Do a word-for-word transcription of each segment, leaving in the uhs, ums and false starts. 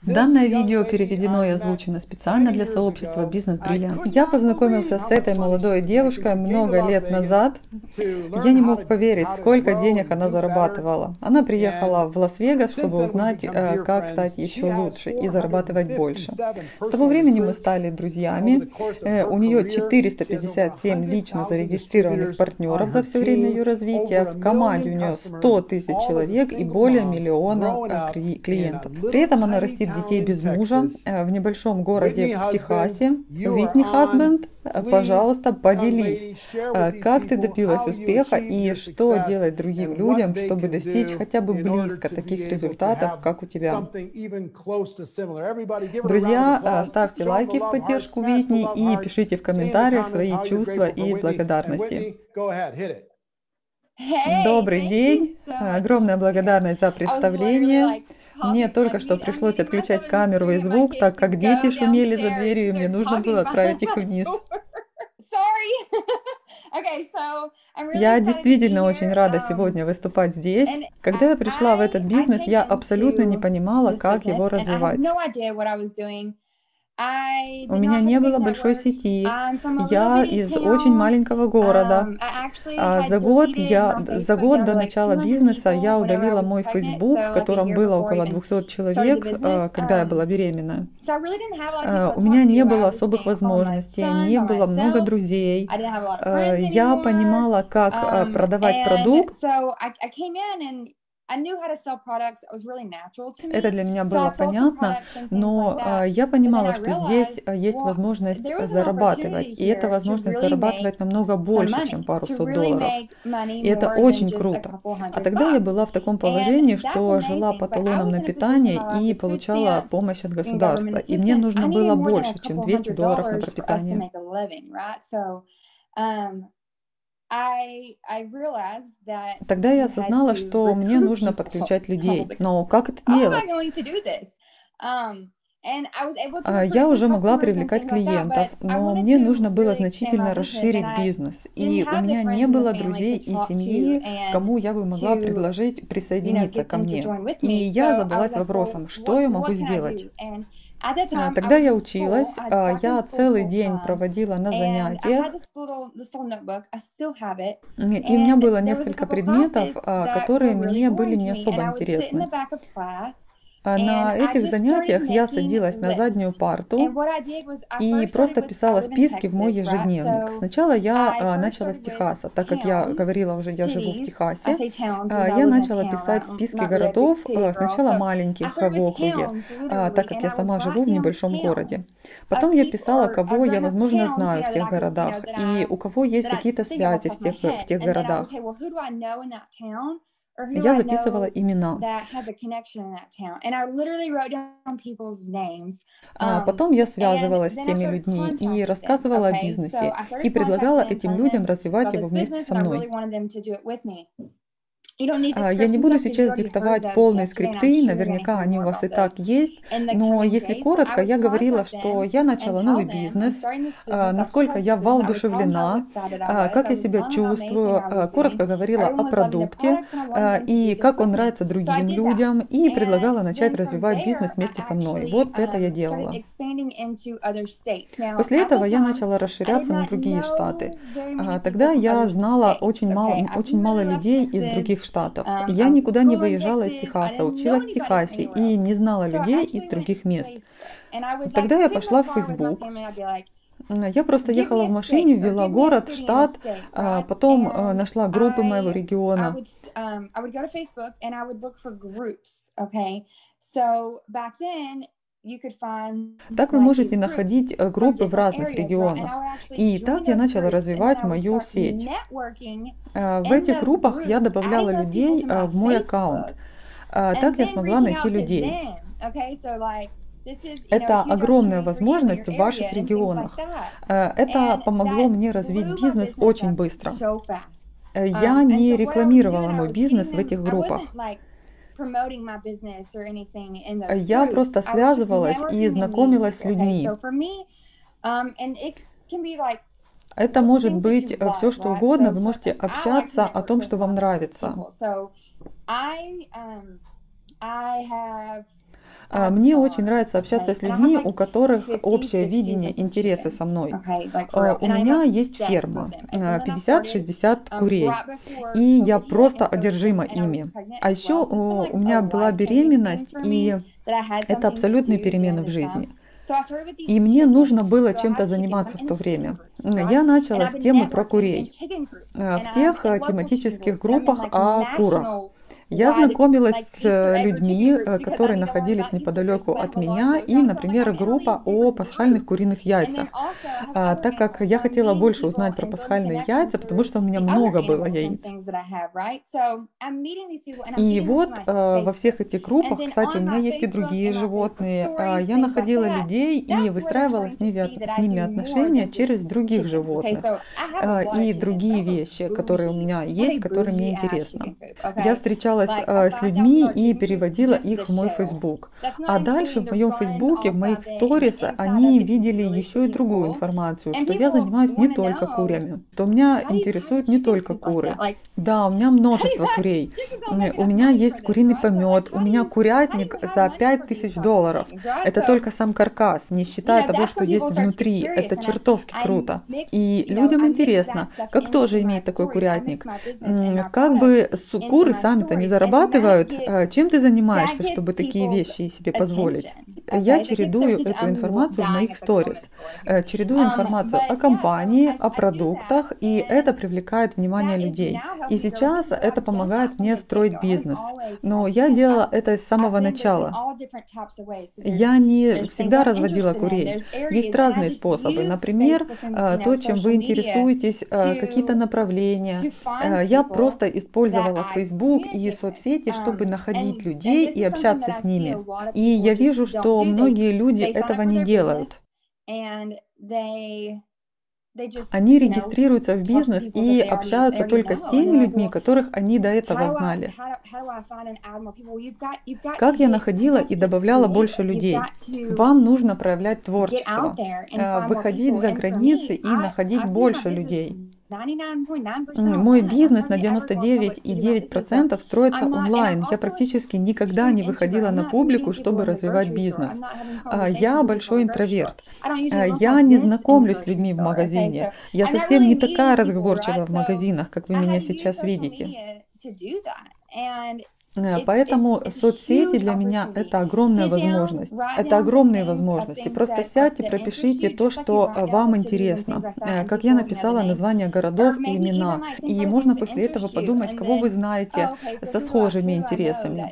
Данное видео переведено и озвучено специально для сообщества Business Brilliance. Я познакомился с этой молодой девушкой много лет назад. Я не мог поверить, сколько денег она зарабатывала. Она приехала в Лас-Вегас, чтобы узнать, как стать еще лучше и зарабатывать больше. С того времени мы стали друзьями. У нее четыреста пятьдесят семь лично зарегистрированных партнеров за все время ее развития. В команде у нее сто тысяч человек и более миллиона клиентов. При этом она растит детей без мужа в небольшом городе в Техасе. Уитни Хазбенд, пожалуйста, поделись, как ты добилась успеха и что делать другим людям, чтобы достичь хотя бы близко таких результатов, как у тебя. Друзья, ставьте лайки в поддержку Уитни и пишите в комментариях свои чувства и благодарности. Добрый день, огромная благодарность за представление. Мне только что пришлось отключать камеру и звук, так как дети шумели за дверью, и мне нужно было отправить их вниз. Я действительно очень рада сегодня выступать здесь. Когда я пришла в этот бизнес, я абсолютно не понимала, как его развивать. У меня не было большой сети, я из очень маленького города. За год, я, за год до начала бизнеса я удалила мой Facebook, в котором было около двухсот человек, когда я была беременна. У меня не было особых возможностей, не было много друзей. Я понимала, как продавать продукт. Это для меня было понятно, но я понимала, что здесь есть возможность зарабатывать, и эта возможность зарабатывать намного больше, чем пару сот долларов. И это очень круто. А тогда я была в таком положении, что жила по талонам на питание и получала помощь от государства, и мне нужно было больше, чем двести долларов на пропитание. Тогда я осознала, что мне нужно подключать людей. Но как это делать? Я уже могла привлекать клиентов, но мне нужно было значительно расширить бизнес. И у меня не было друзей и семьи, кому я бы могла предложить присоединиться ко мне. И я задалась вопросом, что я могу сделать? Тогда я училась, я целый день проводила на занятиях, и у меня было несколько предметов, которые мне были не особо интересны. На этих занятиях я садилась на заднюю парту и просто писала списки в мой ежедневник. Сначала я начала с Техаса, так как я говорила уже, я живу в Техасе. Я начала писать списки городов, сначала маленьких в округе, так как я сама живу в небольшом городе. Потом я писала, кого я, возможно, знаю в тех городах и у кого есть какие-то связи в тех, в тех городах. Я записывала имена. А потом я связывалась с теми людьми и рассказывала о бизнесе, и предлагала этим людям развивать его вместе со мной. Я не буду сейчас диктовать полные скрипты, наверняка они у вас и так есть, но если коротко, я говорила, что я начала новый бизнес, насколько я воодушевлена, как я себя чувствую, коротко говорила о продукте и как он нравится другим людям, и предлагала начать развивать бизнес вместе со мной. Вот это я делала. После этого я начала расширяться на другие штаты. Тогда я знала очень мало, очень мало людей из других штатов. Я никуда не выезжала из Техаса, училась в Техасе и не знала людей из других мест. Тогда я пошла в Facebook. Я просто ехала в машине, ввела город, штат, потом нашла группы моего региона. Так вы можете находить группы в разных регионах. И так я начала развивать мою сеть. В этих группах я добавляла людей в мой аккаунт. Так я смогла найти людей. Это огромная возможность в ваших регионах. Это помогло мне развить бизнес очень быстро. Я не рекламировала мой бизнес в этих группах. Я просто связывалась и знакомилась с людьми. Это может быть все, что угодно. Вы можете общаться о том, что вам нравится. А, Мне очень нравится общаться с людьми, у которых общее видение, интересы со мной. А, У меня есть ферма, а, пятьдесят-шестьдесят курей, и я просто одержима ими. А еще у у меня была беременность, и это абсолютные перемены в жизни. И мне нужно было чем-то заниматься в то время. Я начала с темы про курей, э, в тех э, тематических группах о курах. Я знакомилась с э, людьми, э, которые находились неподалеку от меня, и, например, группа о пасхальных куриных яйцах, А, так как я хотела больше узнать про пасхальные яйца, потому что у меня много было яиц. И вот э, во всех этих группах, кстати, у меня есть и другие животные, а, я находила людей и выстраивала с ними, от- с ними отношения через других животных а, и другие вещи, которые у меня есть, которые мне интересны. Я встречалась а, с людьми и переводила их в мой Facebook. А дальше в моем Фейсбуке, в моих сторис, они видели еще и другую информацию, что я занимаюсь не только курями, что меня интересуют не только куры. Да, у меня множество курей. У меня есть куриный помет, у меня курятник за пять тысяч долларов. Это только сам каркас, не считая того, что есть внутри. Это чертовски круто. И людям интересно, как тоже иметь такой курятник. М, Как бы су- куры сами-то не зарабатывают, а чем ты занимаешься, чтобы такие вещи себе позволить? Я чередую эту информацию в моих сторис. Э, Чередую информацию о компании, о продуктах, и это привлекает внимание людей. И сейчас это помогает мне строить бизнес. Но я делала это с самого начала. Я не всегда разводила курей. Есть разные способы. Например, э, то, чем вы интересуетесь, э, какие-то направления. Э, Я просто использовала Facebook и соцсети, чтобы находить людей и общаться с ними. И я вижу, что многие люди этого не делают. Они регистрируются в бизнес и общаются только с теми людьми, которых они до этого знали. Как я находила и добавляла больше людей? Вам нужно проявлять творчество, э, выходить за границы и находить больше людей. М, Мой бизнес на девяносто девять и девять процентов строится онлайн. Я практически никогда не выходила на публику, чтобы развивать бизнес. А, Я большой интроверт. А, Я не знакомлюсь с людьми в магазине. Я совсем не такая разговорчивая в магазинах, как вы меня сейчас видите. Э, Поэтому соцсети для меня это огромная возможность. Это огромные возможности. Просто сядьте, пропишите то, что э, вам интересно. Э, Как я написала названия городов и имена. И можно после этого подумать, кого вы знаете со схожими интересами.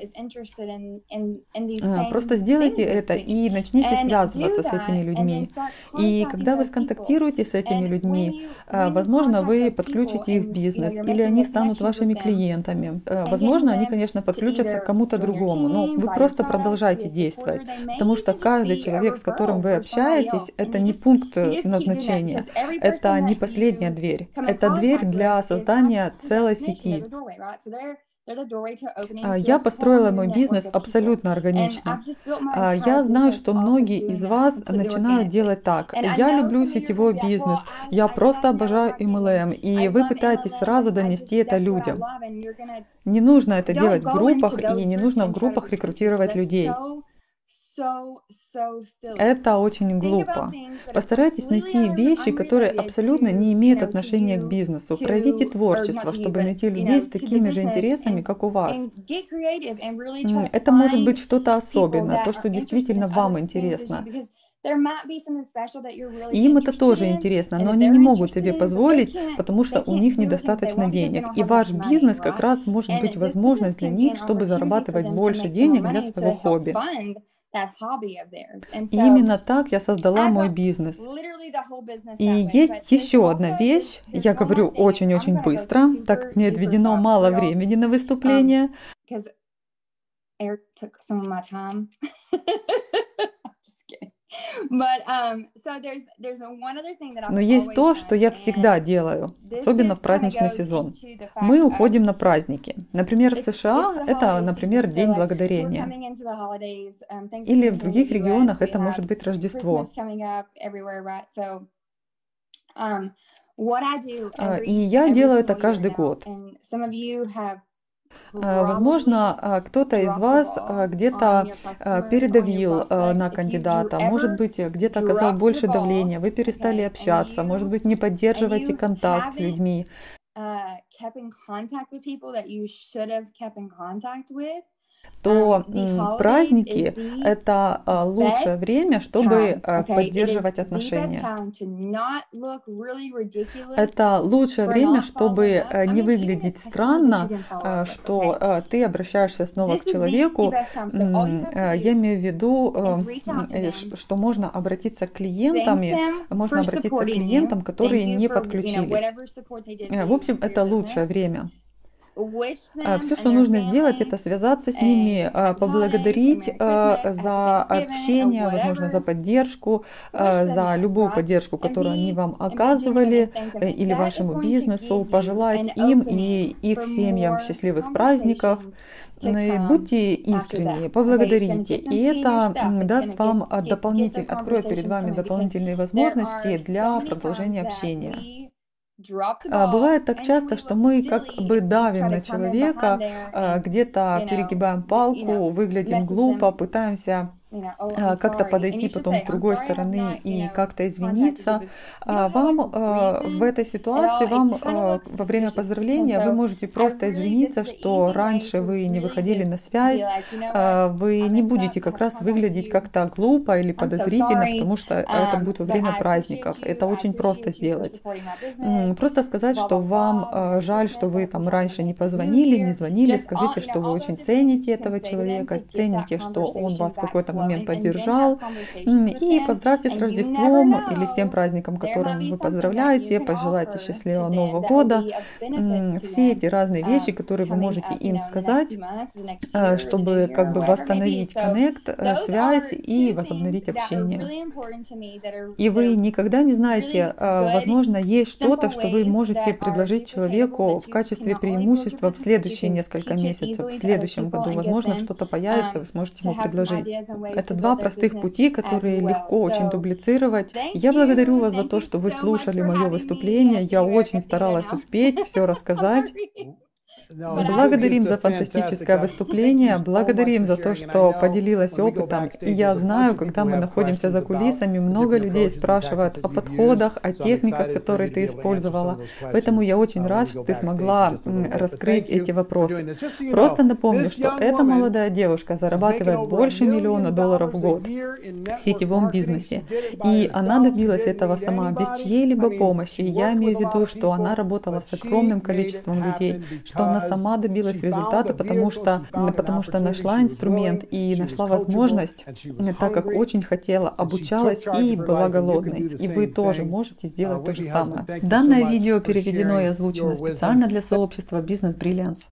Э, Просто сделайте это и начните связываться с этими людьми. И когда вы сконтактируете с этими людьми, э, возможно, вы подключите их в бизнес, или они станут вашими клиентами. Э, Возможно, они, конечно, подключатся к кому-то другому, но вы просто продолжайте действовать, потому что каждый человек, с которым вы общаетесь, это не пункт назначения, это не последняя дверь, это дверь для создания целой сети. А, Я построила мой бизнес абсолютно органично. А, Я знаю, что многие из вас начинают делать так. Я люблю сетевой бизнес, я просто обожаю эм эл эм, и вы пытаетесь сразу донести это людям. Не нужно это делать в группах, и не нужно в группах рекрутировать людей. Это очень глупо. Постарайтесь найти вещи, которые абсолютно не имеют отношения к бизнесу. Проявите творчество, чтобы найти людей с такими же интересами, как у вас. М, Это может быть что-то особенное, то, что действительно вам интересно. И им это тоже интересно, но они не могут себе позволить, потому что у них недостаточно денег. И ваш бизнес как раз может быть возможность для них, чтобы зарабатывать больше денег для своего хобби. И именно так я создала мой бизнес. И есть еще одна вещь, я говорю очень-очень быстро, так как мне отведено мало времени на выступление. Но есть то, что я всегда делаю, особенно в праздничный сезон. Мы уходим на праздники. Например, в США это, например, День Благодарения. Или в других регионах это может быть Рождество. А, И я делаю это каждый год. Возможно, кто-то из вас где-то передавил на кандидата, может быть, где-то оказал больше давления, вы перестали общаться, может быть, не поддерживаете контакт с людьми. То праздники – это лучшее время, чтобы поддерживать отношения. Это лучшее время, чтобы не выглядеть странно, что ты обращаешься снова к человеку. Я имею в виду, что можно обратиться к клиентам, можно обратиться к клиентам, которые не подключились. В общем, это лучшее время. Все, что нужно сделать, это связаться с ними, поблагодарить за общение, возможно, за поддержку, за любую поддержку, которую они вам оказывали, или вашему бизнесу, пожелать им и их семьям счастливых праздников. Будьте искренни, поблагодарите, и это даст вам дополнительно, откроет перед вами дополнительные возможности для продолжения общения. Бывает так часто, что мы как бы давим на человека, где-то перегибаем палку, выглядим глупо, пытаемся как-то подойти потом с другой стороны и как-то извиниться. Вам в этой ситуации, вам во время поздравления вы можете просто извиниться, что раньше вы не выходили на связь, вы не будете как раз выглядеть как-то глупо или подозрительно, потому что это будет во время праздников. Это очень просто сделать. Просто сказать, что вам жаль, что вы там раньше не позвонили, не звонили, скажите, что вы очень цените этого человека, цените, что он вас в какой-то момент момент поддержал, и поздравьте с Рождеством или с тем праздником, которым вы поздравляете, пожелайте счастливого Нового года. Все эти разные вещи, которые вы можете им сказать, чтобы как бы восстановить коннект, связь и возобновить общение. И вы никогда не знаете, возможно, есть что-то, что вы можете предложить человеку в качестве преимущества в следующие несколько месяцев, в следующем году. Возможно, что-то появится, вы сможете ему предложить. Это два простых пути, которые легко очень дублицировать. Я благодарю вас за то, что вы слушали мое выступление. Я очень старалась успеть все рассказать. Благодарим за фантастическое выступление, благодарим за то, что поделилась опытом. И я знаю, когда мы находимся за кулисами, много людей спрашивают о подходах, о техниках, которые ты использовала. Поэтому я очень рад, что ты смогла раскрыть эти вопросы. Просто напомню, что эта молодая девушка зарабатывает больше миллиона долларов в год в сетевом бизнесе. И она добилась этого сама, без чьей-либо помощи. Я имею в виду, что она работала с огромным количеством людей, что она сама добилась результата, потому что, потому что нашла инструмент и нашла возможность, так как очень хотела, обучалась и была голодной. И вы тоже можете сделать то же самое. Данное видео переведено и озвучено специально для сообщества Business Brilliance.